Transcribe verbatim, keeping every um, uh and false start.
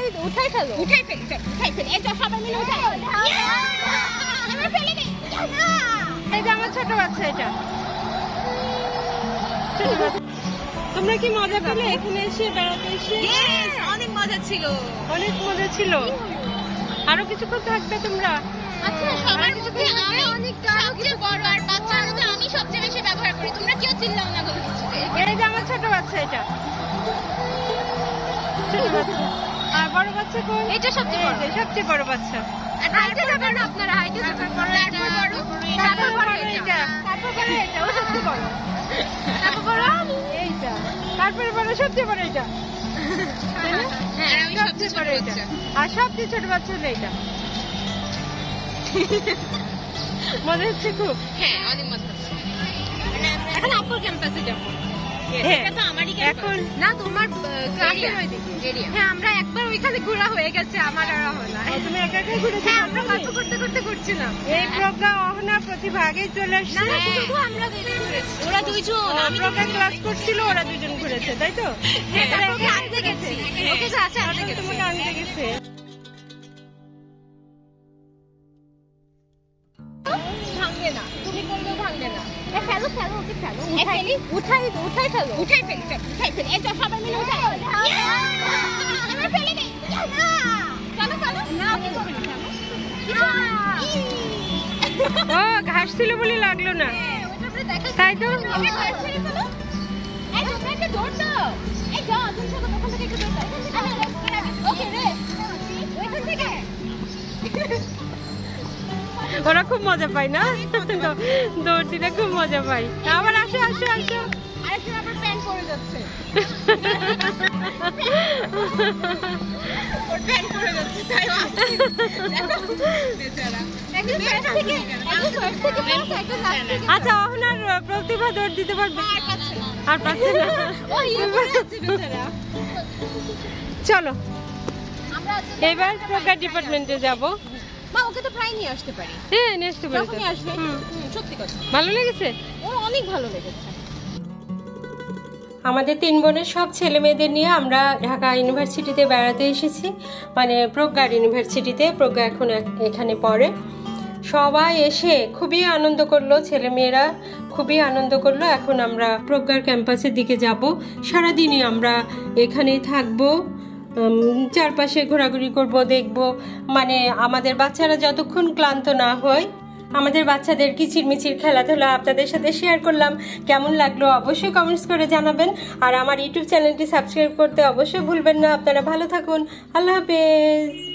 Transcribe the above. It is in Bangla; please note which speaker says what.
Speaker 1: উঠাই উঠাই ফেলো উঠাই ফেলি উঠাই ফেলি এই যে সবাই মিলে উঠাই আমরা ফেলে দিই এই যে আমার ছোট বাচ্চা এটা ছোট বাচ্চা তোমরা কি মজা পেলে এখানে এসে বেড়াতে এসে অনেক মজা ছিল অনেক মজা ছিল আরো কিছুক্ষণ থাকবে তোমরা আচ্ছা সবার মধ্যে আমি অনেক সবচেয়ে বড় আর বাচ্চার মধ্যে আমি সবচেয়ে বেশি ব্যবহার করি তোমরা কেউ চিল্লাও না কোনো কিছুতে এই যে আমার ছোট বাচ্চা এটা ছোট বাচ্চা আর বড় বাচ্চা কোন এটা সবচেয়ে বড় সবচেয়ে বড় বাচ্চা আর হাইটে যাবেন আপনারা হাইটে যাবেন তারপর বড় তারপর বড় এটা তারপর বড় এটা ও সবচেয়ে বড় তারপর বড় এইটা তারপর বড় সবচেয়ে বড় এটা হ্যাঁ আমি সবচেয়ে বড় এটা আর সবচেয়ে ছোট বাচ্চা হলো এটা মজা হচ্ছে খুব হ্যাঁ অনেক মজা হচ্ছে এখন আপুর ক্যাম্পাসে যাবো এটা তো আমারই এখন না তোমার ক্লাসের ওইদিকে এরিয়া হ্যাঁ আমরা একবার ওইখানে ঘোরা হয়ে গেছে আমার আর অহনা তুমি একা একা ঘুরেছো হ্যাঁ আমরা গল্প করতে করতে ঘুরছিলাম এই প্রজ্ঞা অহনা প্রতিভা আগেই চলে আসছে না শুধু আমরা দুইজন ঘুরেছি ওরা দুইজন আমি প্রজ্ঞা ক্লাস করছিল ওরা দুইজন ঘুরেছে তাই তো হ্যাঁ ওকে আনতে গেছি ওকে যা আছে আনতে গেছি তোমাকে আনতে গেছে ভাঙবে না তুমি করলেও ভাঙবে না এই ফেলো ফেলো ওকে ফেলো উঠাই উঠাই উঠাই ফেলো উঠাই ফেলি উঠাই ফেলি এই যে সবাই মিলে উঠাই আমরা ফেলে দিই চলো চলো না আমি করব না ও ঘাস ছিল বলে লাগলো না ওটা আমরা দেখা তাই তো আমি ঘাস ছেড়ে ফেলো এই তোমরা একটা দৌড় দাও এই যাও তুমি সব ওখান থেকে একটু দৌড় দাও আমি রেস করে আমি ওকে রেস ওইখান থেকে ওরা খুব মজা পায় না দৌড় দিলে খুব মজা পাই আবার আসো আসো আসো আরেকজন আবার প্যান পড়ে যাচ্ছে ওর প্যান পড়ে যাচ্ছে তাই দেখো বেচারা একদম প্যান থেকে একদম থেকে আচ্ছা আপনার প্রতিভা দৌড় দিতে পারবে আর পাচ্ছে না আর পাচ্ছে না ওই পড়ে যাচ্ছে বেচারা চলো আমরা এবার প্রজ্ঞা ডিপার্টমেন্টে যাব মা ওকে তো প্রায় নিয়ে আসতে পারি হ্যাঁ নিয়ে আসতে পারি যখনই আসবে সত্যি কথা ভালো লেগেছে ওর অনেক ভালো লেগেছে আমাদের তিন বোনের সব ছেলে মেয়েদের নিয়ে আমরা ঢাকা ইউনিভার্সিটিতে বেড়াতে এসেছি মানে প্রজ্ঞা ইউনিভার্সিটিতে প্রজ্ঞা এখন এখানে পড়ে সবাই এসে খুবই আনন্দ করলো ছেলে মেয়েরা খুবই আনন্দ করলো এখন আমরা প্রজ্ঞার ক্যাম্পাসের দিকে যাব সারাদিনই আমরা এখানেই থাকবো চারপাশে ঘোরাঘুরি করব দেখব মানে আমাদের বাচ্চারা যতক্ষণ ক্লান্ত না হয় আমাদের বাচ্চাদের কিচিরমিচির খেলাধুলা আপনাদের সাথে শেয়ার করলাম কেমন লাগলো অবশ্যই কমেন্টস করে জানাবেন আর আমার ইউটিউব চ্যানেলটি সাবস্ক্রাইব করতে অবশ্যই ভুলবেন না আপনারা ভালো থাকুন আল্লাহ হাফেজ।